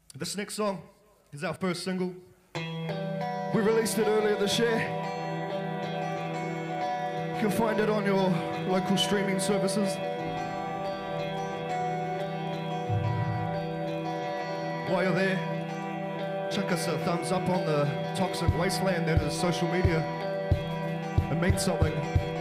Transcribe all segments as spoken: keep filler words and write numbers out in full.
This next song is our first single. We released it earlier this year. You can find it on your local streaming services. While you're there, chuck us a thumbs up on the toxic wasteland that is social media. It means something.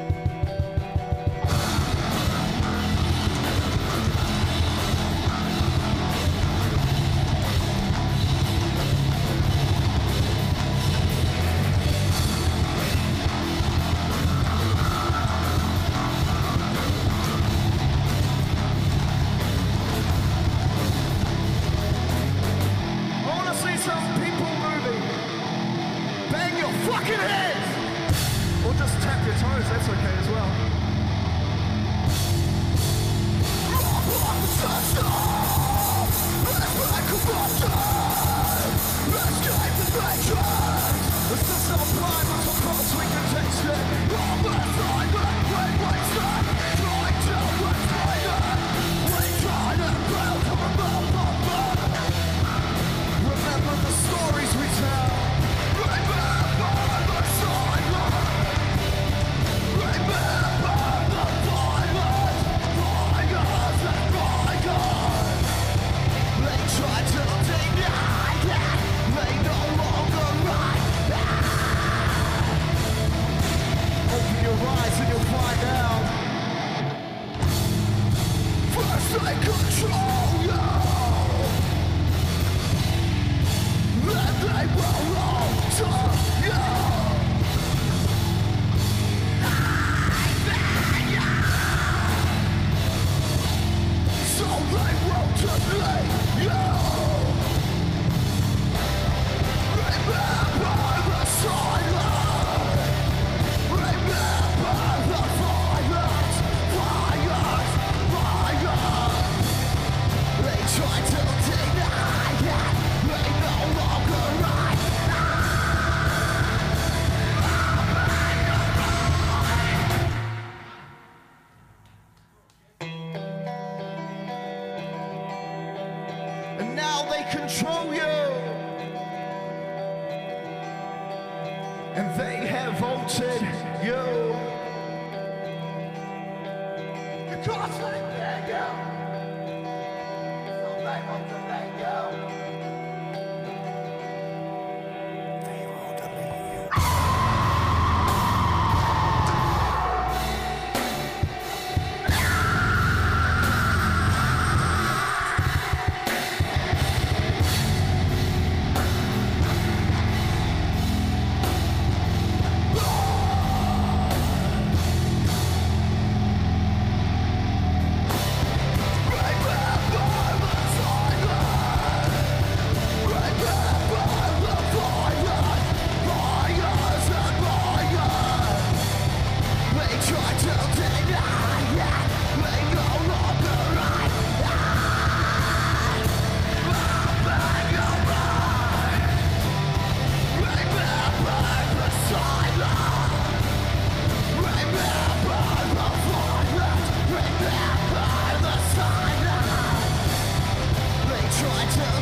Control you, and they have voted you. You can't let them go, so they want to let go. They want to let you. Try to